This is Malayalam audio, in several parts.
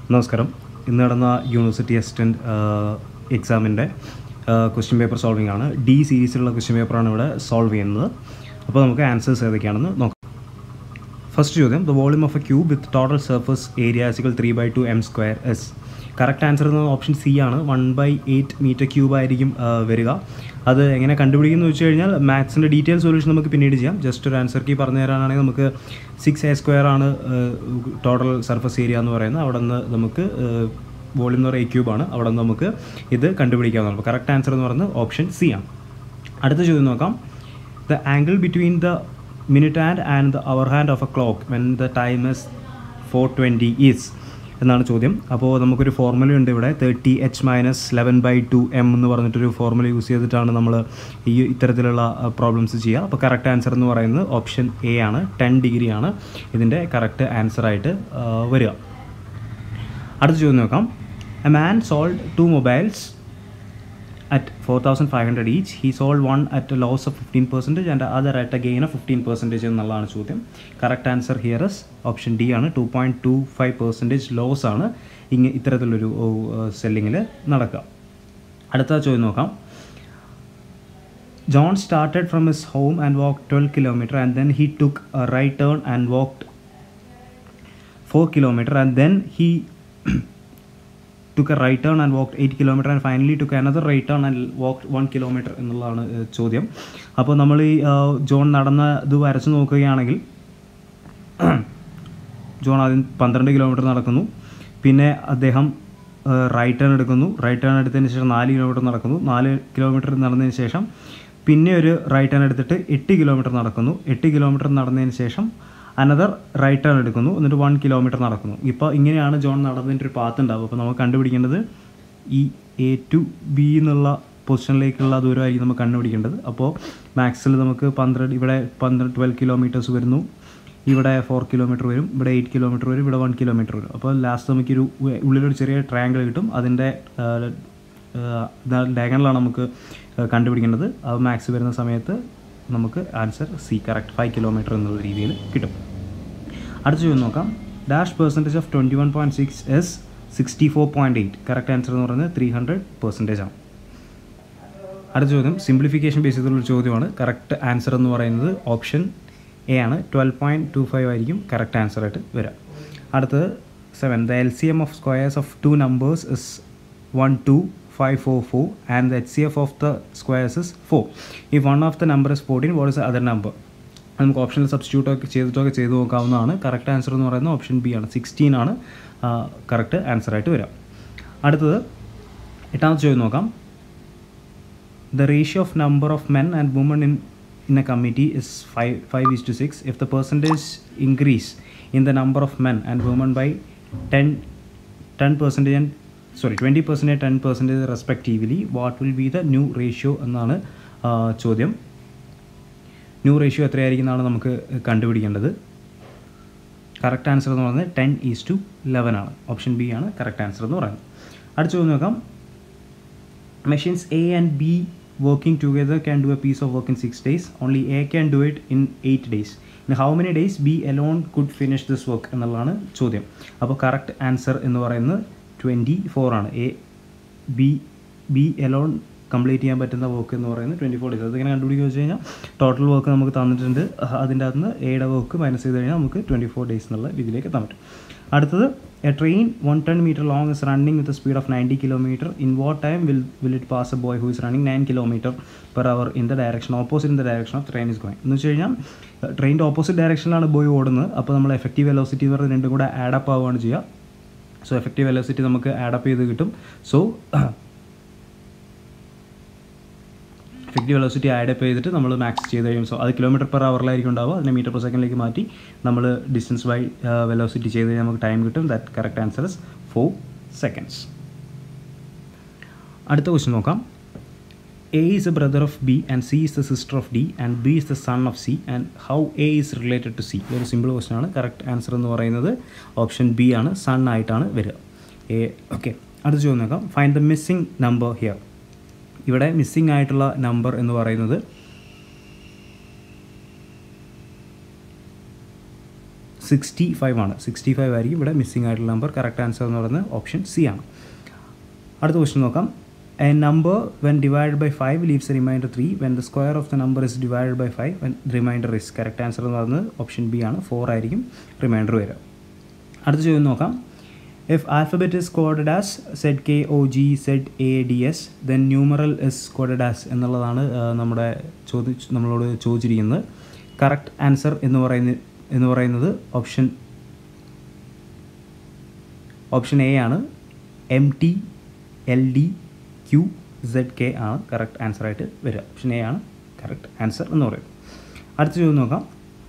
നമസ്കാരം. ഇന്ന് നടന്ന യൂണിവേഴ്സിറ്റി അസിസ്റ്റൻറ്റ് എക്സാമിൻ്റെ ക്വസ്റ്റ്യൻ പേപ്പർ സോൾവിംഗ് ആണ്. ഡി സീരീസിലുള്ള ക്വസ്റ്റ്യൻ പേപ്പറാണ് ഇവിടെ സോൾവ് ചെയ്യുന്നത്. അപ്പോൾ നമുക്ക് ആൻസേഴ്സ് ഏതൊക്കെയാണെന്ന് നോക്കാം. ഫസ്റ്റ് ചോദ്യം, the volume of a cube with total surface area = 3/2 m²s. Correct answer എന്നത് ഓപ്ഷൻ സി ആണ്. 1/8 മീറ്റർ ക്യൂബ് ആയിരിക്കും വരിക. അത് എങ്ങനെ കണ്ടുപിടിക്കുന്നു വെച്ച് കഴിഞ്ഞാൽ മാത്സിൻ്റെ ഡീറ്റെയിൽ സൊല്യൂഷൻ നമുക്ക് പിന്നീട് ചെയ്യാം. ജസ്റ്റ് ഒരു ആൻസർ കീ പറഞ്ഞു തരാനാണെങ്കിൽ നമുക്ക് 6a² ആണ് ടോട്ടൽ സർഫസ് ഏരിയ എന്ന് പറയുന്നത്. അവിടെ നിന്ന് നമുക്ക് വോളിയം എന്ന് പറയുന്നത് ക്യൂബാണ്. അവിടെ നിന്ന് നമുക്ക് ഇത് കണ്ടുപിടിക്കാവുന്നതാണ്. അപ്പോൾ കറക്റ്റ് ആൻസർ എന്ന് പറയുന്നത് ഓപ്ഷൻ സി ആണ്. അടുത്ത ചോദ്യം നോക്കാം. The angle between the minute hand and the hour hand of a clock when the time is 4:20 is എന്നാണ് ചോദ്യം. അപ്പോൾ നമുക്കൊരു ഫോർമുലയുണ്ട് ഇവിടെ, 30h - 11/2 m എന്ന് പറഞ്ഞിട്ടൊരു ഫോർമുല യൂസ് ചെയ്തിട്ടാണ് നമ്മൾ ഇത്തരത്തിലുള്ള പ്രോബ്ലംസ് ചെയ്യുക. അപ്പോൾ കറക്റ്റ് ആൻസർ എന്ന് പറയുന്നത് ഓപ്ഷൻ എ ആണ്. 10 ഡിഗ്രി ആണ് ഇതിൻ്റെ കറക്റ്റ് ആൻസറായിട്ട് വരിക. അടുത്ത ചോദ്യം നോക്കാം. A man sold 2 mobiles at 4,500 each. He sold one at a loss of 15% and the other at a gain of 15% എന്നുള്ളതാണ് ചോദ്യം. Correct answer here is option D ആണ്. 2.25% ലോസ് ആണ് ഇത്തരത്തിലൊരു സെല്ലിങ്ങിൽ നടക്കുക. അടുത്ത ചോദ്യം നോക്കാം. John started from his home and walked 12 kilometers and then he took a right turn and walked 4 kilometers and then he took a right turn and walked 8 kilometers and finally took another right turn and walked 1 kilometer എന്നുള്ളതാണ് ചോദ്യം. അപ്പോൾ നമ്മൾ ഈ ജോൺ നടന്ന ഇത് വരച്ച് നോക്കുകയാണെങ്കിൽ ജോൺ ആദ്യം 12 കിലോമീറ്റർ നടക്കുന്നു, പിന്നെ അദ്ദേഹം റൈറ്റ് ടേൺ എടുക്കുന്നു, റൈറ്റ് ടേൺ എടുത്തതിന് ശേഷം 4 കിലോമീറ്റർ നടക്കുന്നു, 4 കിലോമീറ്റർ നടന്നതിന് ശേഷം പിന്നെ ഒരു റൈറ്റ് ടേൺ എടുത്തിട്ട് 8 കിലോമീറ്റർ നടക്കുന്നു, 8 കിലോമീറ്റർ നടന്നതിന് ശേഷം അനദർ റൈറ്റ് ടേൺ എടുക്കുന്നു, എന്നിട്ട് 1 കിലോമീറ്റർ നടക്കുന്നു. ഇപ്പോൾ ഇങ്ങനെയാണ് ജോൺ നടന്നതിൻ്റെ ഒരു പാത്ത് ഉണ്ടാവും. അപ്പോൾ നമുക്ക് കണ്ടുപിടിക്കേണ്ടത് ഈ A to B എന്നുള്ള പൊസിഷനിലേക്കുള്ള ദൂരമായിരിക്കും നമുക്ക് കണ്ടുപിടിക്കേണ്ടത്. അപ്പോൾ മാക്സിൽ നമുക്ക് 12 കിലോമീറ്റേഴ്സ് വരുന്നു, ഇവിടെ 4 കിലോമീറ്റർ വരും, ഇവിടെ 8 കിലോമീറ്റർ വരും, ഇവിടെ 1 കിലോമീറ്റർ വരും. അപ്പോൾ ലാസ്റ്റ് നമുക്കൊരു ഉള്ളിലൊരു ചെറിയ ട്രയാങ്കിൾ കിട്ടും. അതിൻ്റെ ഡയഗണലാണ് നമുക്ക് കണ്ടുപിടിക്കേണ്ടത്. അത് മാക്സ് വരുന്ന സമയത്ത് നമുക്ക് ആൻസർ സി കറക്റ്റ് 5 കിലോമീറ്റർ എന്നുള്ള രീതിയിൽ കിട്ടും. അടുത്ത ചോദ്യം നോക്കാം. Dash % of 21.6 is 64.8. Correct answer എന്ന് പറയുന്നത് 300% ആണ്. അടുത്ത ചോദ്യം സിംപ്ലിഫിക്കേഷൻ ബേസ് ചെയ്തുള്ള ചോദ്യമാണ്. കറക്റ്റ് ആൻസർ എന്ന് പറയുന്നത് ഓപ്ഷൻ എ ആണ്. 12.25 ആയിരിക്കും കറക്റ്റ് ആൻസറായിട്ട് വരിക. അടുത്തത് 7. The LCM of squares of 2 numbers is 1, 2, 5, 4, 4 and the HCF of the squares is 4. If one of the number is 14, what is the other number? നമുക്ക് ഓപ്ഷനിൽ സബ്സ്റ്റിറ്റ്യൂട്ട് ഒക്കെ ചെയ്ത് നോക്കാവുന്നതാണ്. കറക്റ്റ് ആൻസർ എന്ന് പറയുന്നത് ഓപ്ഷൻ ബി ആണ്. 16 ആണ് കറക്റ്റ് ആൻസറായിട്ട് വരിക. അടുത്തത് 8ാമത്തെ ചോദ്യം നോക്കാം. The ratio of number of men and women in a committee is 5:6. If the percentage increase in the number of men and women by 20% and 10% respectively, what will be the new ratio എന്നാണ് ചോദ്യം. ന്യൂ റേഷ്യോ എത്രയായിരിക്കും എന്നാണ് നമുക്ക് കണ്ടുപിടിക്കേണ്ടത്. കറക്റ്റ് ആൻസർ എന്ന് പറയുന്നത് 10:11 ആണ്. ഓപ്ഷൻ ബി ആണ് കറക്റ്റ് ആൻസർ എന്ന് പറയുന്നത്. അടുത്ത ചോദ്യം നോക്കാം. Machines A and B working together can do a piece of work in 6 days. Only A can do it in 8 days. In how many days B alone could finish this work എന്നുള്ളതാണ് ചോദ്യം. അപ്പോൾ കറക്റ്റ് ആൻസർ എന്ന് പറയുന്നത് 24 ആണ്. ബി അലോൺ കംപ്ലീറ്റ് ചെയ്യാൻ പറ്റുന്ന വർക്ക് എന്ന് പറയുന്നത് 24 ഡേയ്സ്. അതിങ്ങനെ കണ്ടുപിടിക്കുക വെച്ച് കഴിഞ്ഞാൽ ടോട്ടൽ വർക്ക് നമുക്ക് തന്നിട്ടുണ്ട്. അതിൻ്റെ അകത്ത് നിന്ന് എയുടെ വർക്ക് മൈനസ് ചെയ്ത് കഴിഞ്ഞാൽ നമുക്ക് 24 ഡേയ്സ് എന്നുള്ള രീതിയിലേക്ക് എത്താൻ പറ്റും. അടുത്തത് a train 110 meter long is running with a speed of 90 km. In what time will it pass a boy who is running 9 km/h in the direction opposite in the direction of train is going? എന്ന് വെച്ച് കഴിഞ്ഞാൽ ട്രെയിനിൻ്റെ ഓപ്പോസിറ്റ് ഡയറക്ഷനിലാണ് ബോയ് ഓടുന്നത്. അപ്പോൾ നമ്മൾ എഫക്റ്റീവ് വെലോസിറ്റി എന്ന് പറയുന്നത് രണ്ടും കൂടെ ആഡപ്പ് ആവുകയാണ് ചെയ്യുക. സോ എഫക്റ്റീവ് വെലോസിറ്റി നമുക്ക് ആഡപ്പ് ചെയ്ത് കിട്ടും. സോ എഫക്റ്റീവ് വെലോസിറ്റി ആഡപ്പ് ചെയ്തിട്ട് നമ്മൾ മാക്സ് ചെയ്ത് കഴിയും. സോ അത് km/h ഉണ്ടാവുക. അതിനെ m/s മാറ്റി നമ്മൾ ഡിസ്റ്റൻസ് ബൈ വെലോസിറ്റി ചെയ്ത് കഴിഞ്ഞാൽ നമുക്ക് ടൈം കിട്ടും. That correct answer is 4 seconds. അടുത്ത ക്വസ്റ്റ്യൻ നോക്കാം. A is a brother of B and C is the sister of D and B is the son of C and how A is related to C? ഇതൊരു സിമ്പിൾ ക്വസ്റ്റ്യൻ ആണ്. കറക്റ്റ് ആൻസർ എന്ന് പറയുന്നത് ഓപ്ഷൻ ബി ആണ്. സൺ ആയിട്ടാണ് വരിക. ഓക്കെ, അടുത്ത ചോദ്യം നോക്കാം. Find the missing number here. ഇവിടെ മിസ്സിംഗ് ആയിട്ടുള്ള നമ്പർ എന്ന് പറയുന്നത് 65 ആണ്. 65 ആയിരിക്കും ഇവിടെ മിസ്സിംഗ് ആയിട്ടുള്ള നമ്പർ. കറക്റ്റ് ആൻസർ എന്ന് പറയുന്നത് ഓപ്ഷൻ സി ആണ്. അടുത്ത ക്വസ്റ്റ്യൻ നോക്കാം. A number when divide by 5 leaves a remainder 3 when the square of the number is divide by 5 when remainder is. Correct answer എന്ന് പറയുന്നത് ഓപ്ഷൻ ബി ആണ്. 4 ആയിരിക്കും റിമൈൻഡർ വരിക. അടുത്ത ചോദ്യം നോക്കാം. If alphabet is coded as ZKOG ZADS then numeral is coded as എന്നുള്ളതാണ് നമ്മളോട് ചോദിച്ചിരിക്കുന്നത്. കറക്റ്റ് ആൻസർ എന്ന് പറയുന്നത് ഓപ്ഷൻ എ ആണ്. MTLDQZK ആണ് കറക്റ്റ് ആൻസർ ആയിട്ട് വരിക. ഓപ്ഷൻ എ ആണ് കറക്റ്റ് ആൻസർ എന്ന് പറയുന്നത്. അടുത്ത ചോദ്യം നോക്കാം.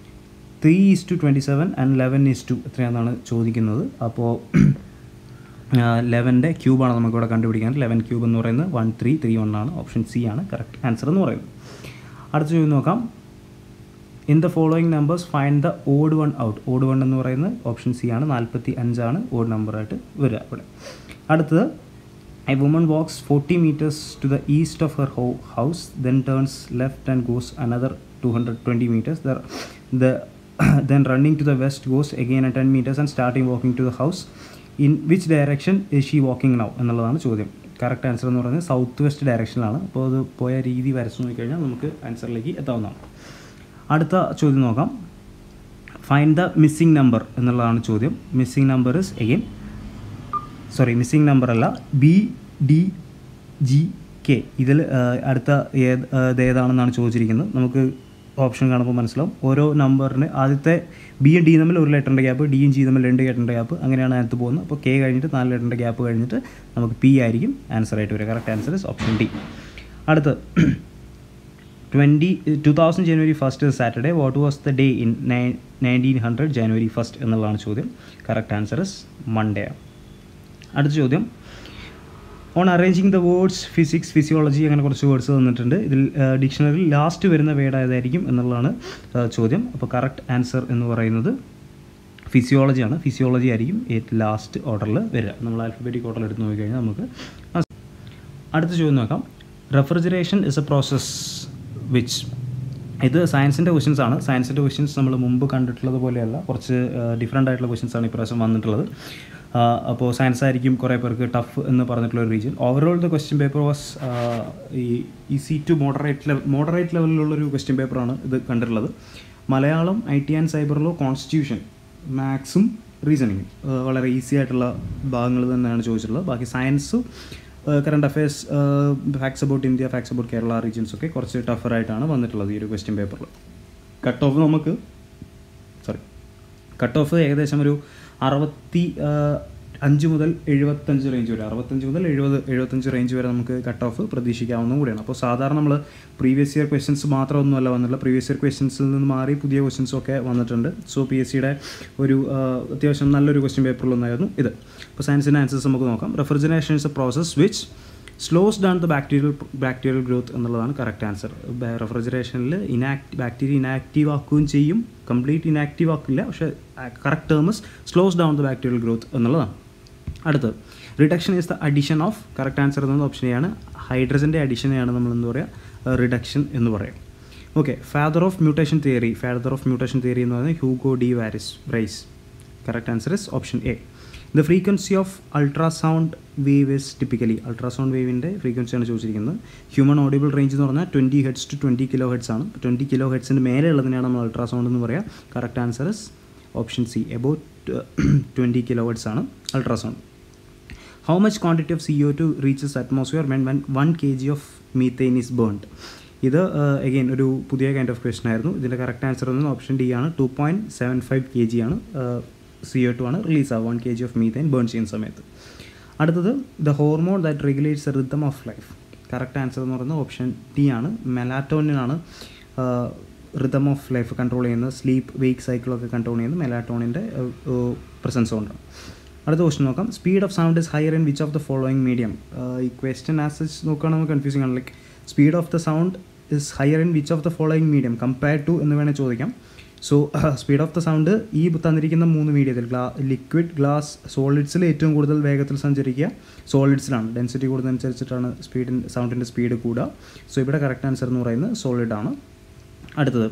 3:27 and 11:2 എത്രയാണെന്നാണ് ചോദിക്കുന്നത്. അപ്പോൾ 11ൻ്റെ ക്യൂബാണ് നമുക്കിവിടെ കണ്ടുപിടിക്കാൻ. 11 ക്യൂബ് എന്ന് പറയുന്നത് 1331 ആണ്. ഓപ്ഷൻ സി ആണ് കറക്റ്റ് ആൻസർ എന്ന് പറയുന്നത്. അടുത്ത ചോദ്യം നോക്കാം. In the following numbers find the odd one out. Odd one എന്ന് പറയുന്നത് ഓപ്ഷൻ സി ആണ്. 45 ആണ് ഓഡ് നമ്പറായിട്ട് വരിക ഇവിടെ. അടുത്തത് a woman walks 40 meters to the east of her house then turns left and goes another 220 meters. Then running to the west goes again at 10 meters and starting walking to the house. In which direction is she walking now എന്നുള്ളതാണ് ചോദ്യം. കറക്റ്റ് ആൻസർ എന്ന് പറയുന്നത് സൗത്ത് വെസ്റ്റ് ഡയറക്ഷനിലാണ്. അപ്പോൾ അത് പോയ രീതി വരച്ച് നോക്കിക്കഴിഞ്ഞാൽ നമുക്ക് ആൻസറിലേക്ക് എത്താവുന്നതാണ്. അടുത്ത ചോദ്യം നോക്കാം. ഫൈൻഡ് ദ മിസ്സിംഗ് നമ്പർ എന്നുള്ളതാണ് ചോദ്യം. Missing number is missing number അല്ല, BDGK. ഇതിൽ അടുത്ത ഏതാണെന്നാണ് ചോദിച്ചിരിക്കുന്നത്. നമുക്ക് ഓപ്ഷൻ കാണുമ്പോൾ മനസ്സിലാവും. ഓരോ നമ്പറിന് ആദ്യത്തെ ബിയും ഡി തമ്മിൽ 1 ലെറ്ററിൻ്റെ ഗ്യാപ്പ്, ഡിയും ജി തമ്മിൽ 2 ലെറ്ററിൻ്റെ ഗ്യാപ്പ്, അങ്ങനെയാണ് അതിനകത്ത് പോകുന്നത്. അപ്പോൾ കെ കഴിഞ്ഞിട്ട് 4 ലെറ്ററിൻ്റെ ഗ്യാപ്പ് കഴിഞ്ഞിട്ട് നമുക്ക് പി ആയിരിക്കും ആൻസർ ആയിട്ട് വരിക. Correct answer is option D. അടുത്ത് 2000 January 1st is Saturday. What was the day in 1900 January 1st എന്നുള്ളതാണ് ചോദ്യം. Correct answer is Monday. അടുത്ത ചോദ്യം. On arranging the words physics, physiology അങ്ങനെ കുറച്ച് വേർഡ്സ് തന്നിട്ടുണ്ട്. ഇതിൽ ഡിക്ഷണറിയിൽ ലാസ്റ്റ് വരുന്ന വേർഡ് ഏതായിരിക്കും എന്നുള്ളതാണ് ചോദ്യം. അപ്പോൾ കറക്റ്റ് ആൻസർ എന്ന് പറയുന്നത് ഫിസിയോളജിയാണ്. ഫിസിയോളജി ആയിരിക്കും ലാസ്റ്റ് ഓർഡറിൽ വരിക. നമ്മൾ ആൽഫബറ്റിക് ഓർഡറിൽ എടുത്ത് നോക്കിക്കഴിഞ്ഞാൽ നമുക്ക്. അടുത്ത ചോദ്യം നോക്കാം. Refrigeration is a process which. ഇത് സയൻസിൻ്റെ ക്വസ്റ്റ്യൻസ് ആണ്. സയൻസിൻ്റെ ക്വസ്റ്റ്യൻസ് നമ്മൾ മുമ്പ് കണ്ടിട്ടുള്ളത് പോലെയല്ല, കുറച്ച് ഡിഫറെൻ്റ് ആയിട്ടുള്ള ക്വസ്റ്റ്യൻസ് ആണ് ഇപ്രാവശ്യം വന്നിട്ടുള്ളത്. അപ്പോൾ സയൻസ് ആയിരിക്കും കുറേ പേർക്ക് ടഫ് എന്ന് പറഞ്ഞിട്ടുള്ള ഒരു region. Overall the question paper was easy to moderate ലെവലിലുള്ളൊരു ക്വസ്റ്റ്യൻ പേപ്പറാണ് ഇത് കണ്ടിട്ടുള്ളത്. Malayalam, IT and cyber law, constitution, മാത്സും റീസണിങ്ങും വളരെ ഈസി ആയിട്ടുള്ള ഭാഗങ്ങൾ തന്നെയാണ് ചോദിച്ചിട്ടുള്ളത്. ബാക്കി സയൻസും current affairs, facts about India, facts about Kerala regions ഒക്കെ കുറച്ച് ടഫറായിട്ടാണ് വന്നിട്ടുള്ളത് ഈ ഒരു ക്വസ്റ്റ്യൻ പേപ്പറിൽ. കട്ട് ഓഫ് ഏകദേശം ഒരു 65 മുതൽ 75 റേഞ്ച് വരെ, 65 മുതൽ 75 റേഞ്ച് വരെ നമുക്ക് കട്ട് ഓഫ് പ്രതീക്ഷിക്കാവുന്നതും കൂടിയാണ്. അപ്പോൾ സാധാരണ നമ്മൾ പ്രീവിയസ് ഇയർ ക്വസ്റ്റ്യൻസ് മാത്രമൊന്നുമല്ല വന്നിട്ടുള്ള, പ്രീവിയസ് ഇയർ ക്വസ്റ്റ്യൻസിൽ നിന്ന് മാറി പുതിയ ക്വസ്റ്റ്യൻസൊക്കെ വന്നിട്ടുണ്ട്. സോ PSCയുടെ ഒരു അത്യാവശ്യം നല്ലൊരു ക്വസ്റ്റ്യൻ പേപ്പറിലൊന്നായിരുന്നു ഇത്. അപ്പോൾ സയൻസിൻ്റെ ആൻസേഴ്സ് നമുക്ക് നോക്കാം. Refrigeration is a process which slows down the bacterial growth എന്നുള്ളതാണ് കറക്റ്റ് ആൻസർ. റെഫ്രിജറേഷനിൽ ബാക്ടീരിയ ഇനാക്റ്റീവ് ആക്കുകയും ചെയ്യും, കംപ്ലീറ്റ് ഇനാക്റ്റീവ് ആക്കില്ല, പക്ഷേ correct term is slows down the bacterial growth എന്നുള്ളതാണ്. അടുത്ത് reduction is the addition of. Correct answer എന്നത് ഓപ്ഷനെയാണ്. ഹൈഡ്രജൻ്റെ അഡീഷനെയാണ് നമ്മൾ എന്താ പറയുക റിഡക്ഷൻ എന്ന് പറയാം. Okay. Father of mutation theory എന്ന് പറയുന്നത് Hugo de Vries. Correct answer is option A. The frequency of ultrasound wave is typically. Ultrasound വേവിൻ്റെ ഫ്രീക്വൻസിയാണ് ചോദിച്ചിരിക്കുന്നത്. ഹ്യൂമൻ ഓഡിബിൾ റേഞ്ച് എന്ന് പറഞ്ഞാൽ 20 Hz to 20 kHz ആണ്. 20 kHz മേലെ ഉള്ളതിനാണ് നമ്മൾ അൾട്രാസൗണ്ട് എന്ന് പറയുക. Correct answer is option C. About 20 kHz ആണ് ultrasound. How much quantity of CO2 reaches atmosphere when 1 kg of methane is burned. ഇത് അഗെയിൻ ഒരു പുതിയ കൈൻഡ് ഓഫ് ക്വസ്റ്റൻ ആയിരുന്നു. ഇതിൻ്റെ കറക്റ്റ് ആൻസർ എന്ന് ഓപ്ഷൻ ഡി ആണ്. 2.75 kg ആണ് CO2 ആണ് റിലീസ് ആവുക 1 kg ഓഫ് മീത്തേൻ ബേൺ ചെയ്യുന്ന സമയത്ത്. അടുത്തത് the hormone that regulates the rhythm of life. Correct answer എന്ന് പറയുന്നത് ഓപ്ഷൻ ഡി ആണ്. മെലാറ്റോണിനാണ് റിതം ഓഫ് ലൈഫ് കൺട്രോൾ ചെയ്യുന്നത്. സ്ലീപ്പ് വെയ്ക്ക് സൈക്കിളൊക്കെ കൺട്രോൾ ചെയ്യുന്നത് മെലാറ്റോണിൻ്റെ പ്രസൻസ് കൊണ്ടാണ്. അടുത്ത ക്വസ്റ്റൻ നോക്കാം. Speed of sound is higher in which of the following medium. ഈ ക്വസ്റ്റൻ ആസ് സച്ച് നോക്കുകയാണെങ്കിൽ കൺഫ്യൂസിംഗ് ആണ്. Like speed of the sound is higher in which of the following medium compared to എന്ന് വേണേൽ ചോദിക്കാം. So speed of the sound ഈ തന്നിരിക്കുന്ന 3 മീഡിയത്തിൽ ലിക്വിഡ്, ഗ്ലാസ്, സോളിഡ്സിൽ ഏറ്റവും കൂടുതൽ വേഗത്തിൽ സഞ്ചരിക്കുക സോളിഡ്സിലാണ്. ഡെൻസിറ്റി കൂടുന്നതനുസരിച്ചിട്ടാണ് സൗണ്ടിൻ്റെ സ്പീഡ് കൂടുക. സോ ഇവിടെ കറക്റ്റ് ആൻസർ എന്ന് പറയുന്നത് സോളിഡ് ആണ്. അടുത്തത്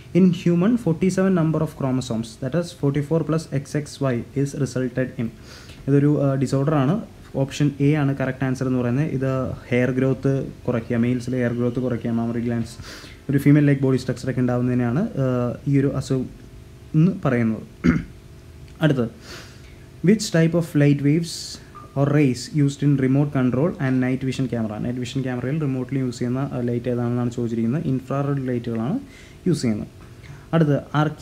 In human, 47 number of chromosomes, that is 44 plus XXY is resulted in. ഇതൊരു ഡിസോർഡറാണ്. ഓപ്ഷൻ എ ആണ് കറക്റ്റ് ആൻസർ എന്ന് പറയുന്നത്. ഇത് ഹെയർ ഗ്രോത്ത് കുറയ്ക്കുക, മെയിൽസിൽ ഹെയർ ഗ്രോത്ത് കുറയ്ക്കുക, മാമറി ഗ്ലാൻസ്, ഒരു ഫീമെയിൽ ലൈക്ക് ബോഡി സ്ട്രക്ചറൊക്കെ ഉണ്ടാകുന്നതിനാണ് ഈ ഒരു അസുഖം എന്ന് പറയുന്നത്. അടുത്ത്, which type of light waves or rays used in remote control and night vision camera. Night vision ക്യാമറയിൽ റിമോട്ടിൽ യൂസ് ചെയ്യുന്ന ലൈറ്റ് ഏതാണെന്നാണ് ചോദിച്ചിരിക്കുന്നത്. ഇൻഫ്രാറെഡ് ലൈറ്റുകളാണ് യൂസ് ചെയ്യുന്നത്. അടുത്ത്,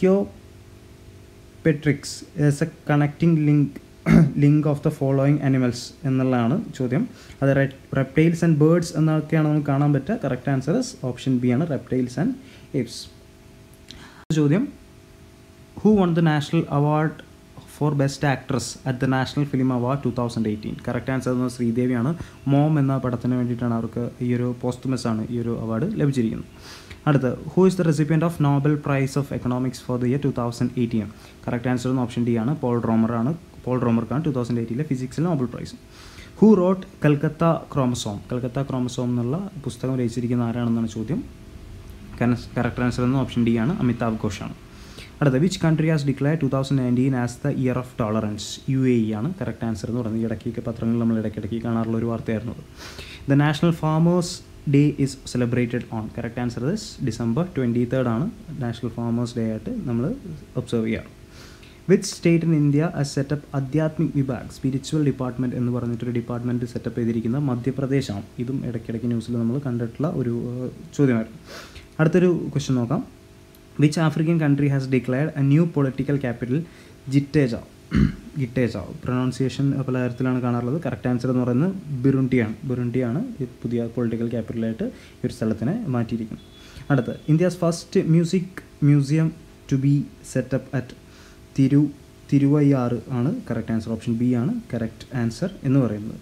archaeopteryx as a connecting link of the following animals എന്നുള്ളതാണ് ചോദ്യം. അത് റെപ്റ്റൈൽസ് ആൻഡ് ബേർഡ്സ് എന്നൊക്കെയാണ് നമുക്ക് കാണാൻ പറ്റുക. കറക്റ്റ് ആൻസർ ഓപ്ഷൻ ബി ആണ്, റെപ്റ്റൈൽസ് ആൻഡ് ഏപ്സ്. ചോദ്യം, who won the national award for best actress at the national film award 2018. Correct answer എന്നത് ശ്രീദേവിയാണ്. മോം എന്ന പടത്തിന് വേണ്ടിയിട്ടാണ് അവർക്ക് ഈ ഒരു പോസ്റ്റ്മസ് ആണ് ഈ ഒരു അവാർഡ് ലഭിച്ചിരിക്കുന്നത്. അടുത്ത്, who is the recipient of Nobel prize of economics for the year 2018. Correct answer എന്ന ഓപ്ഷൻ ഡി ആണ്, പോൾ റോമർക്കാണ് 2018 ഫിസിക്സിൽ Nobel prize. Who wrote Calcutta chromosome. Calcutta chromosome എന്നുള്ള പുസ്തകം രചിച്ചിരിക്കുന്ന ആരാണെന്നാണ് ചോദ്യം. കറക്റ്റ് ആൻസർ എന്ന ഓപ്ഷൻ ഡി ആണ്, അമിതാഭ് ഘോഷാണ്. അടുത്ത, which country has declare 2019 as the year of tolerance. UAE ആണ് കറക്റ്റ് ആൻസർ എന്ന് പറയുന്നത്. ഇടയ്ക്കൊക്കെ പത്രങ്ങളിൽ നമ്മൾ ഇടയ്ക്കിടയ്ക്ക് കാണാറുള്ള ഒരു വാർത്തയായിരുന്നു. The national farmers day is celebrated on. Correct answer December 23 ആണ് നാഷണൽ ഫാമേഴ്സ് ഡേ ആയിട്ട് നമ്മൾ ഒബ്സർവ് ചെയ്യാറ്. Which state in India has set up Adhyatmik Vibhag spiritual department എന്ന് പറഞ്ഞിട്ടൊരു ഡിപ്പാർട്ട്മെൻറ്റ് സെറ്റപ്പ് ചെയ്തിരിക്കുന്ന മധ്യപ്രദേശാണ്. ഇതും ഇടയ്ക്കിടയ്ക്ക് ന്യൂസിൽ നമ്മൾ കണ്ടിട്ടുള്ള ഒരു ചോദ്യമായിരുന്നു. അടുത്തൊരു ക്വസ്റ്റ്യൻ നോക്കാം. Which African country has declared a new political capital ഗിറ്റേജ. പ്രൊനൗൺസിയേഷൻ പല തരത്തിലാണ് കാണാറുള്ളത്. കറക്റ്റ് ആൻസർ എന്ന് പറയുന്നത് ബുറുണ്ടിയാണ് ഈ പുതിയ പൊളിറ്റിക്കൽ ക്യാപിറ്റലായിട്ട് ഈ ഒരു സ്ഥലത്തിനെ മാറ്റിയിരിക്കുന്നത്. അടുത്ത്, India's first music museum to be set up at Thiruvaiyaru ആണ് കറക്റ്റ് ആൻസർ. ഓപ്ഷൻ ബി ആണ് കറക്റ്റ് ആൻസർ എന്ന് പറയുന്നത്.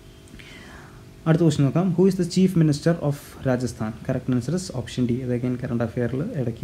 അടുത്ത ക്വസ്റ്റ്യൻ നോക്കാം. Who is the chief minister of Rajasthan. Correct answer option D. ഇതൊക്കെ കറണ്ട് അഫെയറിൽ ഇടയ്ക്ക്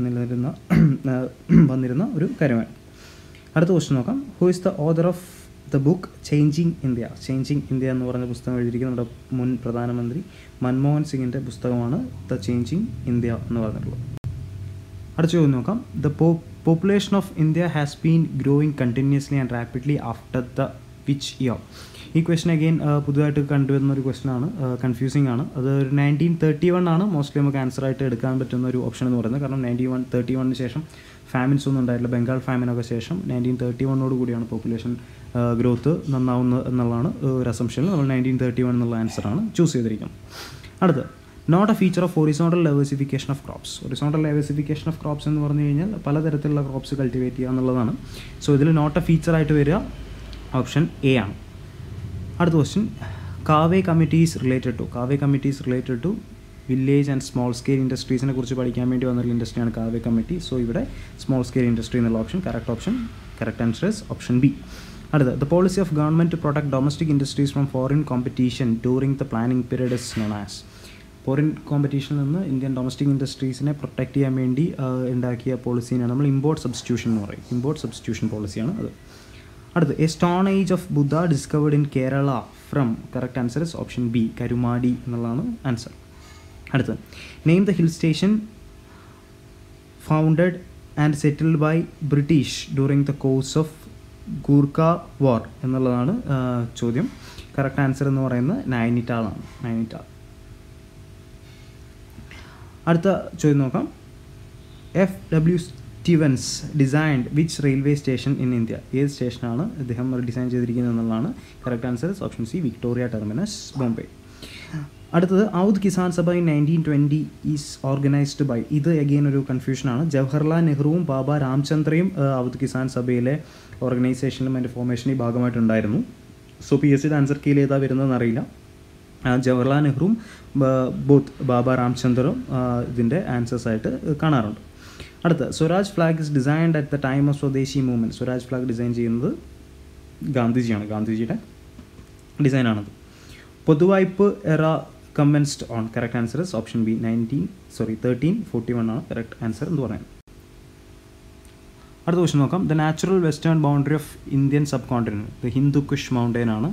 വന്നിരുന്ന ഒരു കാര്യമാണ്. അടുത്ത ക്വസ്റ്റ്യൻ നോക്കാം. Who is the author of the book changing India. Changing India എന്ന് പറഞ്ഞ പുസ്തകം എഴുതിയിരിക്കുന്ന നമ്മുടെ മുൻ പ്രധാനമന്ത്രി മൻമോഹൻ സിംഗിൻ്റെ പുസ്തകമാണ് ദ ചേഞ്ചിങ് ഇന്ത്യ എന്ന് പറഞ്ഞിട്ടുള്ളത്. അടുത്ത ചോദ്യം നോക്കാം. The population of India has been growing continuously and rapidly after the which year. ഈ ക്വസ്റ്റൻ അഗെയിൻ പുതുതായിട്ട് കണ്ടുവരുന്ന ഒരു ക്വസ്റ്റനാണ്, കൺഫ്യൂസിങ് ആണ്. അത് ഒരു 1931 ആണ് മോസ്റ്റ്ലി നമുക്ക് ആൻസറായിട്ട് എടുക്കാൻ പറ്റുന്ന ഒരു ഓപ്ഷൻ എന്ന് പറയുന്നത്. കാരണം 1931 ശേഷം ഫാമിൻസ് ഒന്നും ഉണ്ടായിട്ടില്ല. ബംഗാൾ ഫാമിനൊക്കെ ശേഷം 1931 കൂടിയാണ് പോപ്പുലേഷൻ ഗ്രോത്ത് നന്നാവുന്നത് എന്നുള്ളതാണ് ഒരു അസംഷനിൽ നമ്മൾ 1931 എന്നുള്ള ആൻസറാണ് ചൂസ് ചെയ്തിരിക്കുന്നത്. അടുത്ത്, not a feature of horizontal diversification of crops. Horizontal diversification of crops എന്ന് പറഞ്ഞു കഴിഞ്ഞാൽ പലതരത്തിലുള്ള ക്രോപ്സ് കൾട്ടിവേറ്റ് ചെയ്യുക എന്നുള്ളതാണ്. സോ ഇതിൽ നോട്ട് എ ഫീച്ചറായിട്ട് വരിക ഓപ്ഷൻ എ ആണ്. അടുത്ത question, Karve committees related to village and small scale ഇൻഡസ്ട്രീസിനെ കുറിച്ച് പഠിക്കാൻ വേണ്ടി വന്നൊരു ഇൻഡസ്ട്രിയാണ് കാവേ കമ്മിറ്റി. സോ ഇവിടെ സ്മോൾ സ്കെയിൽ ഇൻഡസ്ട്രി എന്നുള്ള option correct answer option B. അടുത്ത, the policy of government to protect domestic industries from foreign competition during the planning period is known as. Foreign കോമ്പറ്റീഷനിൽ നിന്ന് ഇന്ത്യൻ ഡൊമസ്റ്റിക് ഇൻഡസ്ട്രീസിനെ പ്രൊട്ടക്റ്റ് ചെയ്യാൻ വേണ്ടി ഉണ്ടാക്കിയ പോളിസീനാണ് നമ്മൾ ഇമ്പോർട്ട് സബ്സ്റ്റിറ്റ്യൂഷൻ എന്ന് പറയും. ഇമ്പോർട്ട് സബ്സ്റ്റിറ്റ്യൂഷൻ പോളിസിയാണ് അത്. അടുത്ത്, a stone age of Buddha discovered in Kerala from. Correct answer is option B, Karumadi എന്നുള്ളതാണ് ആൻസർ. അടുത്ത്, name the hill station founded and settled by British during the course of Gurkha war എന്നുള്ളതാണ് ചോദ്യം. കറക്റ്റ് ആൻസർ എന്ന് പറയുന്നത് നൈനിറ്റാൾ. അടുത്ത ചോദ്യം നോക്കാം. FW Stevens designed which railway station in India. ഏത് സ്റ്റേഷനാണ് അദ്ദേഹം ഡിസൈൻ ചെയ്തിരിക്കുന്നത് എന്നുള്ളതാണ് correct answer option C, Victoria terminus, Bombay. അടുത്തത്, Oudh Kisan Sabha in 1920 is organised by. ഇത് അഗെയിൻ ഒരു കൺഫ്യൂഷനാണ്. ജവഹർലാൽ നെഹ്റുവും ബാബ രാംചന്ദ്രയും ഔദ് കിസാൻ സഭയിലെ ഓർഗനൈസേഷനിലും അതിൻ്റെ ഫോർമേഷനിൽ ഭാഗമായിട്ടുണ്ടായിരുന്നു. സോ PSC ആൻസർ കീയിൽ ഏതാ വരുന്നതെന്ന് അറിയില്ല. ജവഹർലാൽ നെഹ്റുവും ബാബ രാംചന്ദ്രും ഇതിൻ്റെ ആൻസേഴ്സായിട്ട് കാണാറുണ്ട്. അടുത്ത, Swaraj flag is designed at the time of Swadeshi movement. Swaraj flag design ചെയ്യുന്നത് ഗാന്ധിജിയുടെ ഡിസൈനാണത്. പൊതുവായ്പ് era commenced on. Correct answer is option B, 1341 ആണ് കറക്റ്റ് ആൻസർ എന്ന് പറയുന്നത്. അടുത്ത ക്വസ്റ്റ്യൻ നോക്കാം. The natural western boundary of Indian subcontinent. The Hindu Kush mountain ആണ്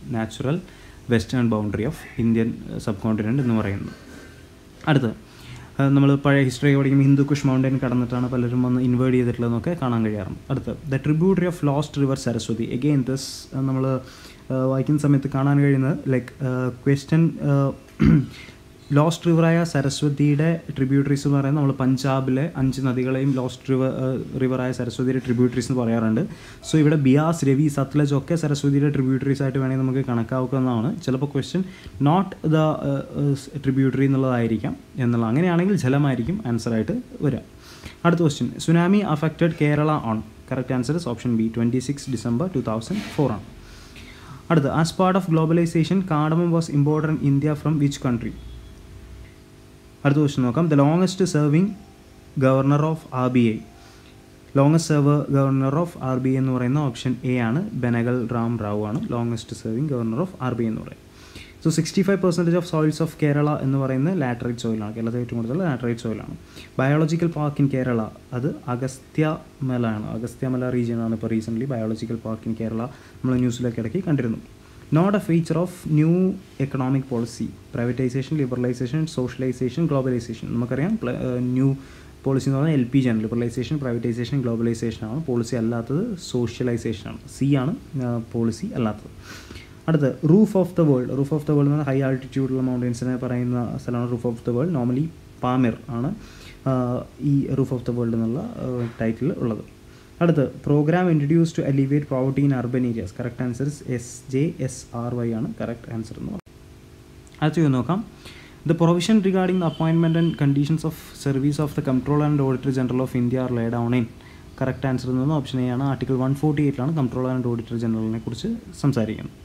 natural western boundary of Indian subcontinent എന്ന് പറയുന്നത്. അടുത്ത്, നമ്മൾ പഴയ ഹിസ്റ്ററി പഠിക്കുമ്പോൾ ഹിന്ദുക്കുഷ് മൗണ്ടൻ കടന്നിട്ടാണ് പലരും വന്ന് ഇൻവേഡ് ചെയ്തിട്ടുള്ളതെന്നൊക്കെ കാണാൻ കഴിയാറുണ്ട്. അടുത്ത് the tributary of lost river Saraswati. Again this നമ്മൾ വായിക്കുന്ന സമയത്ത് കാണാൻ കഴിയുന്നത് ലൈക്ക് ക്വസ്റ്റ്യൻ ലോസ്റ്റ് റിവറായ സരസ്വതിയുടെ ട്രിബ്യൂട്ടറീസ് എന്ന് പറയുന്നത് നമ്മൾ പഞ്ചാബിലെ 5 നദികളെയും ലോസ്റ്റ് റിവറായ സരസ്വതിയുടെ ട്രിബ്യൂട്ടറീസ് എന്ന് പറയാറുണ്ട്. സോ ഇവിടെ ബിയാസ്, രവി, സത്ലജ് ഒക്കെ സരസ്വതിയുടെ ട്രിബ്യൂട്ടറീസ് ആയിട്ട് വേണമെങ്കിൽ നമുക്ക് കണക്കാവുന്നതാണ്. ചിലപ്പോൾ ക്വസ്റ്റ്യൻ നോട്ട് ദ ട്രിബ്യൂട്ടറി എന്നുള്ളതായിരിക്കാം എന്നുള്ള, അങ്ങനെയാണെങ്കിൽ ജലമായിരിക്കും ആൻസറായിട്ട് വരിക. അടുത്ത question, tsunami affected Kerala on. Correct answer is option B, 26 December 2004 ആണ്. അടുത്ത്, as part of globalisation cardamom was imported in India from which country. അടുത്ത ക്വസ്റ്റ്യൻ നോക്കാം. The longest serving governor of RBI. Longest server governor of RBI എന്ന് പറയുന്ന ഓപ്ഷൻ എ ആണ്, ബെനഗൽ റാം റാവു ആണ് longest serving governor of RBI എന്ന് പറയുന്നത്. So 65% of soils of Kerala എന്ന് പറയുന്നത് ലാറ്ററൈറ്റ് സോയിലാണ്. കേരളത്തിൽ ഏറ്റവും കൂടുതൽ ലാറ്ററൈറ്റ് സോയിലാണ്. ബയോളജിക്കൽ പാർക്ക് ഇൻ കേരള അത് അഗസ്ത്യമല ആണ്. അഗസ്ത്യമല റീജിയൻ ആണ് ഇപ്പോൾ recently biological park in Kerala നമ്മൾ ന്യൂസിലൊക്കെ ഇടയ്ക്ക് കണ്ടിരുന്നു. Not a feature of new economic policy. Privatisation, liberalisation, socialisation, globalisation. നമുക്കറിയാം ന്യൂ പോളിസി എന്ന് പറഞ്ഞാൽ LPG ആണ്. ലിബറലൈസേഷൻ, പ്രൈവറ്റൈസേഷൻ, ഗ്ലോബലൈസേഷൻ ആണ്. പോളിസി അല്ലാത്തത് സോഷ്യലൈസേഷൻ ആണ്. സി ആണ് പോളിസി അല്ലാത്തത്. അടുത്ത്, roof of the world. Roof of the world എന്ന് പറഞ്ഞാൽ ഹൈ ആൾട്ടിറ്റ്യൂഡുള്ള മൗണ്ടൻസിനെ പറയുന്ന സ്ഥലമാണ് roof of the world. Normally Pamir ആണ് ഈ റൂഫ് ഓഫ് ദ വേൾഡ് എന്നുള്ള ടൈറ്റിൽ ഉള്ളത്. അടുത്ത്, programme introduce to alleviate poverty in urban areas. Correct answer SJSRY ആണ് കറക്റ്റ് ആൻസർ എന്ന് പറയുന്നത്. അടുത്ത് നോക്കാം. The provision regarding the appointment and conditions of service of the comptroller and auditor general of India are lay down in. Correct answer എന്ന് പറയുന്നത് ഓപ്ഷൻ എ ആണ്. ആർട്ടിക്കിൾ 148 കംട്രോളർ ആൻഡ് ഓഡിറ്റർ ജനറലിനെ കുറിച്ച് സംസാരിക്കുന്നത്.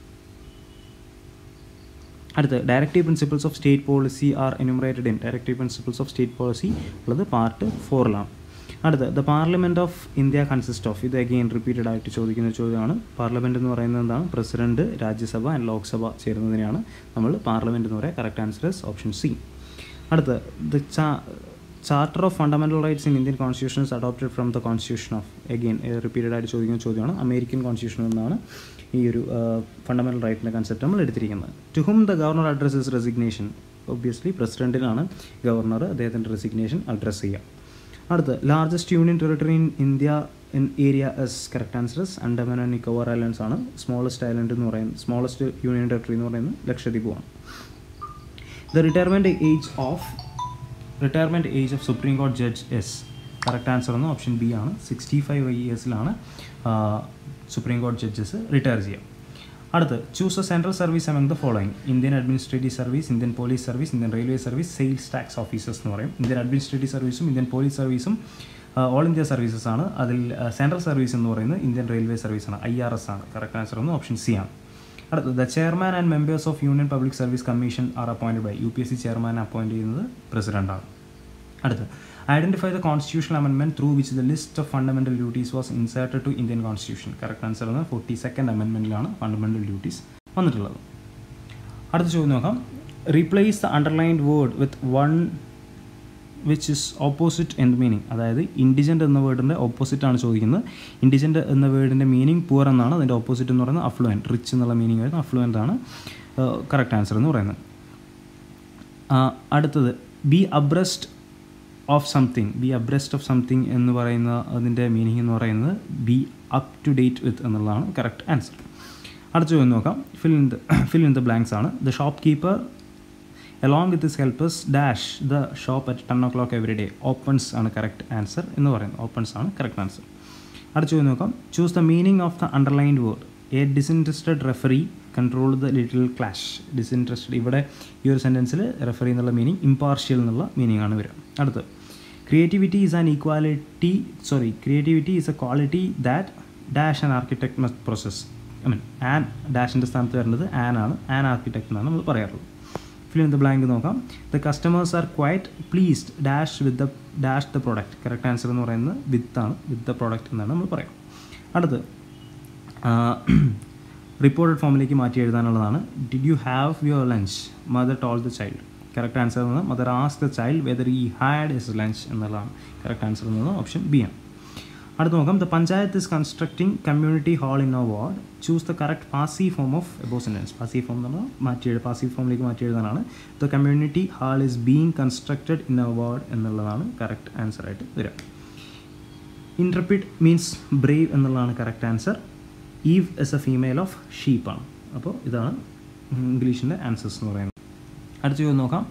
അടുത്ത്, directive principles of state policy are enumerated in. Directive principles of state policy ഉള്ളത് പാർട്ട് 4 അടുത്ത്, the parliament of India consist of. ഇത് അഗെയിൻ റിപ്പീറ്റഡ് ആയിട്ട് ചോദിക്കുന്ന ചോദ്യമാണ്. പാർലമെൻറ്റ് എന്ന് പറയുന്നത് എന്താണ്? പ്രസിഡന്റ്, രാജ്യസഭ ആൻഡ് ലോക്സഭ ചേരുന്നതിനെയാണ് നമ്മൾ പാർലമെൻറ്റ് എന്ന് പറയുക. Correct answer is option C. അടുത്ത്, the charter of fundamental rights in Indian constitution is adopted from the constitution of. Again repeated ആയിട്ട് ചോദിക്കുന്ന ചോദ്യമാണ്. അമേരിക്കൻ കോൺസ്റ്റിറ്റ്യൂഷൻ എന്നാണ് ഈ ഒരു ഫണ്ടമെൻ്റൽ റൈറ്റിൻ്റെ കൺസെപ്റ്റ് നമ്മൾ എടുത്തിരിക്കുന്നത്. To whom the governor addresses resignation. Obviously പ്രസിഡൻറ്റിനാണ് ഗവർണർ അദ്ദേഹത്തിൻ്റെ റെസിഗ്നേഷൻ അഡ്രസ്സ് ചെയ്യുക. അടുത്ത്, largest union territory in India in area is. Correct answer is Andaman and Nicobar islands ആണ്. സ്മോളസ്റ്റ് ഐലൻഡ് എന്ന് പറയുന്നത്, സ്മോളസ്റ്റ് യൂണിയൻ ടെറിട്ടറി എന്ന് പറയുന്നത് ലക്ഷദ്വീപുമാണ്. The retirement age of supreme കോടതി ജഡ്ജ് എസ്. കറക്റ്റ് ആൻസർ എന്ന് ഓപ്ഷൻ ബി ആണ്. 65 yearsലാണ് സുപ്രീം കോടതി ജഡ്ജസ് റിട്ടയർ ചെയ്യുക. അടുത്ത്, choose a central service among the following. Indian administrative service, Indian police service, Indian railway service, sales tax officers എന്ന് പറയും. ഇന്ത്യൻ അഡ്മിനിസ്ട്രേറ്റീവ് സർവീസും ഇന്ത്യൻ പോലീസ് സർവീസും ഓൾ ഇന്ത്യ സർവീസസ് ആണ്. അതിൽ സെൻട്രൽ സർവീസ് എന്ന് പറയുന്നത് ഇന്ത്യൻ റെയിൽവേ സർവീസാണ്, IRS ആണ്. കറക്റ്റ് ആൻസർ എന്ന് ഓപ്ഷൻ സി ആണ്. അടുത്ത്, the chairman and members of union public service commission are appointed by. UPSC ചെയർമാനെ അപ്പോയിൻറ്റ് ചെയ്യുന്നത് പ്രസിഡൻ്റാണ്. അടുത്ത്, identify the constitutional amendment through which the list of fundamental duties was inserted to Indian constitution. Correct answer എന്ന് 42nd അമെൻമെൻറ്റിലാണ് ഫണ്ടമെൻ്റൽ ഡ്യൂട്ടീസ് വന്നിട്ടുള്ളത്. അടുത്ത ചോദ്യം നോക്കാം. Replace the underlined word with one which is opposite in the meaning. അതായത് ഇൻഡിജൻ്റ് എന്ന വേർഡിൻ്റെ ഓപ്പോസിറ്റാണ് ചോദിക്കുന്നത്. ഇൻഡിജൻ്റ് എന്ന വേർഡിൻ്റെ മീനിങ് പുവർ എന്നാണ്. അതിൻ്റെ ഓപ്പോസിറ്റ് എന്ന് പറയുന്നത് അഫ്ലുവൻറ്റ്. റിച്ച് എന്നുള്ള മീനിങ് വരുന്നത് അഫ്ലുവൻ്റ് ആണ് കറക്റ്റ് ആൻസർ എന്ന് പറയുന്നത്. അടുത്തത്, ബി അബ്രസ്റ്റ് ഓഫ് സംതിങ് എന്ന് പറയുന്ന അതിൻ്റെ മീനിങ് എന്ന് പറയുന്നത് be up to date with എന്നുള്ളതാണ് കറക്റ്റ് ആൻസർ. അടുത്ത ചോദ്യം നോക്കാം. ഫിൽ ഇൻ ദ ബ്ലാങ്ക്സ് ആണ്. The shopkeeper along with his helpers dash the shop at 10 o'clock every day. Opens ആണ് കറക്റ്റ് ആൻസർ എന്ന് പറയുന്നത്. ഓപ്പൺസ് ആണ് കറക്റ്റ് ആൻസർ. അടുത്ത ചോദ്യം നോക്കാം. Choose the meaning of the underlined word. A disinterested referee control the little clash. Disinterested, ഇവിടെ ഈ ഒരു സെൻറ്റൻസിൽ റെഫറി എന്നുള്ള മീനിങ് ഇമ്പാർഷ്യൽ എന്നുള്ള മീനിങ് ആണ് വരിക. അടുത്ത്, creativity is a quality that dash an architect must possess. An ഡാഷിൻ്റെ സ്ഥാനത്ത് വരുന്നത് ആൻ ആണ്. ആൻ ആർക്കിടെക്ട് എന്നാണ് നമ്മൾ പറയാറുള്ളത്. ഫിൽ ഇൻ ദ ബ്ലാങ്ക് നോക്കാം. The customers are quite pleased dash with the product. Correct answer എന്ന് പറയുന്നത് വിത്ത് ദ പ്രോഡക്റ്റ് എന്നാണ് നമ്മൾ പറയാം. അടുത്ത്, റിപ്പോർട്ടഡ് ഫോമിലേക്ക് മാറ്റി എഴുതാനുള്ളതാണ്. Did you have your lunch? Mother told the child. Correct answer എന്നത് mother asked the child whether he had his lunch എന്നുള്ളതാണ്. കറക്റ്റ് ആൻസർ എന്നത് ഓപ്ഷൻ ബി ആണ്. അടുത്ത് നോക്കാം. The panchayat is constructing community hall in a ward. Choose the correct passive form of above sentence. Passive form എന്ന് പറഞ്ഞാൽ പാസീവ് ഫോമിലേക്ക് മാറ്റി എഴുതാനാണ്. The community hall is being constructed in a ward എന്നുള്ളതാണ് കറക്റ്റ് ആൻസർ ആയിട്ട് വരിക. ഇൻട്രപ്പിഡ് മീൻസ് ബ്രേവ് എന്നുള്ളതാണ് correct answer. Ewe is a female of ഷീപ്പാണ്. അപ്പോൾ ഇതാണ് ഇംഗ്ലീഷിൻ്റെ ആൻസേഴ്സ് എന്ന് പറയുന്നത്. അടുത്ത ചോദ്യം നോക്കാം.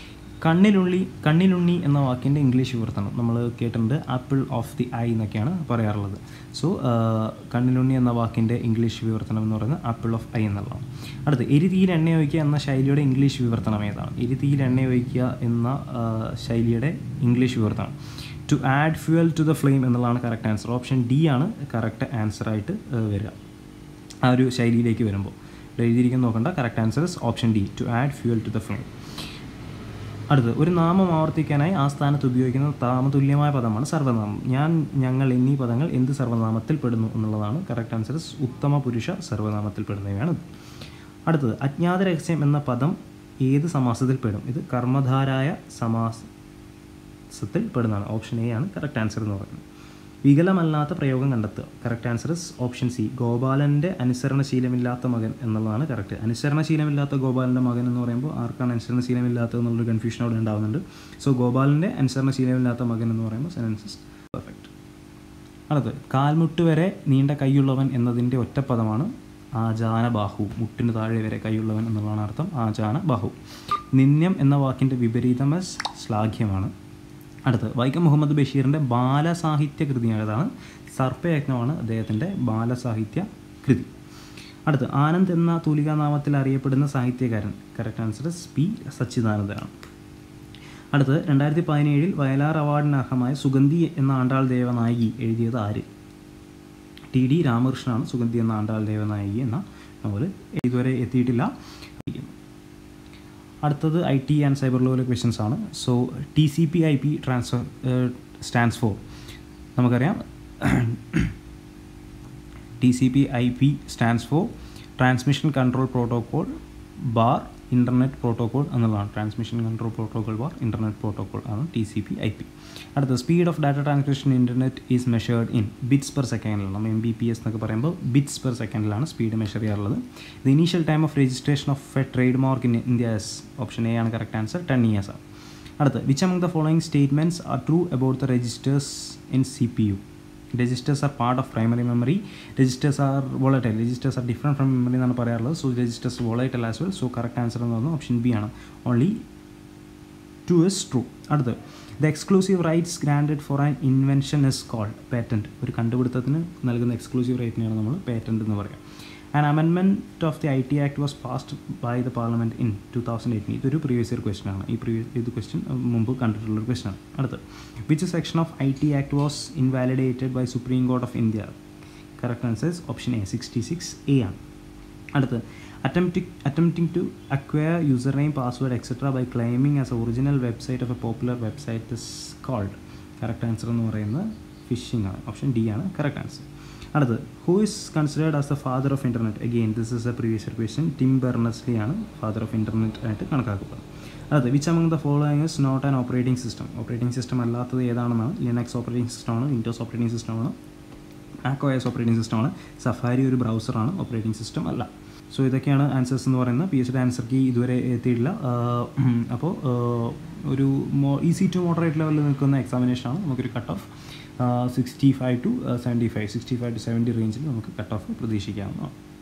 കണ്ണിലുണ്ണി എന്ന വാക്കിൻ്റെ ഇംഗ്ലീഷ് വിവർത്തനം നമ്മൾ കേട്ടിട്ടുണ്ട്. ആപ്പിൾ ഓഫ് ദി ഐ എന്നൊക്കെയാണ് പറയാറുള്ളത്. സോ കണ്ണിലുണ്ണി എന്ന വാക്കിൻ്റെ ഇംഗ്ലീഷ് വിവർത്തനം എന്ന് പറയുന്നത് ആപ്പിൾ ഓഫ് ഐ എന്നുള്ളതാണ്. അടുത്ത് എരിതീയിൽ എണ്ണ ഒഴിക്കുക എന്ന ശൈലിയുടെ ഇംഗ്ലീഷ് വിവർത്തനം ഏതാണ്? എരിതീയിൽ എണ്ണ ഒഴിക്കുക എന്ന ശൈലിയുടെ ഇംഗ്ലീഷ് വിവർത്തനം to add fuel to the flame എന്നുള്ളതാണ് കറക്റ്റ് ആൻസർ. ഓപ്ഷൻ ഡി ആണ് കറക്റ്റ് ആൻസറായിട്ട് വരിക. ആ ഒരു ശൈലിയിലേക്ക് വരുമ്പോൾ എഴുതിയിരിക്കുന്ന നോക്കണ്ട. Correct answer is option D, to add fuel to the flame. അടുത്ത് ഒരു നാമം ആവർത്തിക്കാനായി ആ സ്ഥാനത്ത് ഉപയോഗിക്കുന്ന നാമതുല്യമായ പദമാണ് സർവ്വനാമം. ഞാൻ, ഞങ്ങൾ എന്നീ പദങ്ങൾ എന്ത് സർവ്വനാമത്തിൽ പെടുന്നു എന്നുള്ളതാണ് കറക്റ്റ് ആൻസർ. ഉത്തമ പുരുഷ സർവ്വനാമത്തിൽ പെടുന്നവയാണ്. അടുത്തത് അജ്ഞാത രഹസ്യം എന്ന പദം ഏത് സമാസത്തിൽ പെടും? ഇത് കർമ്മധാരായ സമാസത്തിൽ പെടുന്നതാണ്. ഓപ്ഷൻ എ ആണ് കറക്റ്റ് ആൻസർ എന്ന് പറയുന്നത്. വികലമല്ലാത്ത പ്രയോഗം കണ്ടെത്തുക. Correct answer is option C, ഗോപാലൻ്റെ അനുസരണശീലമില്ലാത്ത മകൻ എന്നുള്ളതാണ് കറക്റ്റ്. അനുസരണശീലമില്ലാത്ത ഗോപാലൻ്റെ മകൻ എന്ന് പറയുമ്പോൾ ആർക്കാണ് അനുസരണശീലമില്ലാത്തത് എന്നുള്ളൊരു കൺഫ്യൂഷൻ അവിടെ ഉണ്ടാകുന്നുണ്ട്. സോ ഗോപാലൻ്റെ അനുസരണശീലമില്ലാത്ത മകൻ എന്ന് പറയുമ്പോൾ സെൻറ്റൻസ് ഇസ് പെർഫെക്റ്റ്. അടുത്ത് കാൽമുട്ട് വരെ നീണ്ട കൈയുള്ളവൻ എന്നതിൻ്റെ ഒറ്റപ്പദമാണ് ആജാനബാഹു. മുട്ടിന് താഴെ വരെ കൈയുള്ളവൻ എന്നുള്ളതാണ് അർത്ഥം. ആജാനബാഹു. നിന്ദ്യം എന്ന വാക്കിൻ്റെ വിപരീതം ശ്ലാഘ്യമാണ്. അടുത്ത് വൈക്കം മുഹമ്മദ് ബഷീറിൻ്റെ ബാലസാഹിത്യ കൃതി ഏതാണ്? സർപ്പയജ്ഞമാണ് അദ്ദേഹത്തിൻ്റെ ബാലസാഹിത്യ കൃതി. അടുത്ത് ആനന്ദ് എന്ന തൂലികാനാമത്തിൽ അറിയപ്പെടുന്ന സാഹിത്യകാരൻ. കറക്റ്റ് ആൻസർ പി സച്ചിദാനന്ദനാണ്. അടുത്ത് 2017 വയലാർ അവാർഡിന് അർഹമായ സുഗന്ധി എന്ന ആണ്ടാൾ ദേവനായകി എഴുതിയത് ആര്? ടി ഡി രാമകൃഷ്ണനാണ് സുഗന്ധി എന്ന ആണ്ടാൾ ദേവനായകി എന്ന നോവൽ. ഇതുവരെ എത്തിയിട്ടില്ല. അടുത്തത് ഐ ടി ആൻഡ് സൈബർ ലോയിലെ ക്വസ്റ്റ്യൻസ് ആണ്. സോ TCP/IP സ്റ്റാൻഡ്സ് ഫോർ, നമുക്കറിയാം TCP/IP stands for transmission control protocol bar internet protocol എന്നുള്ളതാണ്. Transmission control protocol bar internet protocol ആണ് TCP/IP. അടുത്ത speed of data transmission internet is measured in bits per സെക്കൻഡിലാണ്. നമ്മൾ MBPS എന്നൊക്കെ പറയുമ്പോൾ ബിറ്റ്സ് പെർ സെക്കൻഡിലാണ് സ്പീഡ് മെഷർ ചെയ്യാറുള്ളത്. The initial time of registration of a trade mark in India is option A ആണ് കറക്റ്റ് ആൻസർ, 10 years ആണ്. അടുത്ത് which among the following statements are true about the registers in CPU? Registers are part of primary memory. Registers are volatile. Registers are different from memory എന്നാണ് പറയാറുള്ളത്. So registers volatile as well. സോ കറക്റ്റ് ആൻസർ എന്ന് പറഞ്ഞാൽ ഓപ്ഷൻ ബി ആണ്. Only 2 is true. അടുത്ത് the exclusive rights granted for an invention is called patent. ഒരു കണ്ടുപിടുത്തത്തിന് നൽകുന്ന എക്സ്ക്ലൂസീവ് റൈറ്റിനെയാണ് നമ്മൾ പേറ്റൻറ്റ് എന്ന് പറയുക. An amendment of the IT Act was passed by the parliament in 2018. ഇതൊരു പ്രീവിയസ് ഇയർ ക്വസ്റ്റൻ ആണ്. ഇത് ക്വസ്റ്റൻ മുമ്പ് കണ്ടിട്ടുള്ളൊരു ക്വസ്റ്റൻ ആണ്. അടുത്ത് which section of IT Act was invalidated by supreme court of India? Correct answer option A 66A ആണ്. അടുത്ത് attempting to acquire username, password, etc. by claiming as original website of a popular website is called. Correct answer എന്ന് പറയുന്നത് ഫിഷിംഗ് ആണ്. ഓപ്ഷൻ ഡി ആണ് കറക്റ്റ് ആൻസർ. അടുത്ത് who is considered as the father of internet? Again this is a previous year question. Tim Berners Lee ആണ് ഫാദർ ഓഫ് ഇൻ്റർനെറ്റ് ആയിട്ട് കണക്കാക്കുന്നത്. അടുത്ത് which among the following is not an operating system? Operating system അല്ലാത്തത് ഏതാണെന്നാണ്? ലിനക്സ് ഓപ്പറേറ്റിംഗ് സിസ്റ്റമാണ്, വിൻഡോസ് ഓപ്പറേറ്റിംഗ് സിസ്റ്റമാണ്, macOS ഓപ്പറേറ്റിംഗ് സിസ്റ്റമാണ്. സഫാരി ഒരു ബ്രൗസറാണ്, ഓപ്പറേറ്റിംഗ് സിസ്റ്റം അല്ല. സോ ഇതൊക്കെയാണ് ആൻസേഴ്സ് എന്ന് പറയുന്നത്. PhD ആൻസർ കീ ഇതുവരെ എത്തിയിട്ടില്ല. അപ്പോൾ ഒരു ഈസി ടു മോഡറേറ്റ് ലെവലിൽ നിൽക്കുന്ന എക്സാമിനേഷനാണ്. നമുക്കൊരു കട്ട് ഓഫ് 65 to 75 റേഞ്ചിൽ നമുക്ക് കട്ട് ഓഫ് പ്രതീക്ഷിക്കാവുന്നതാണ്.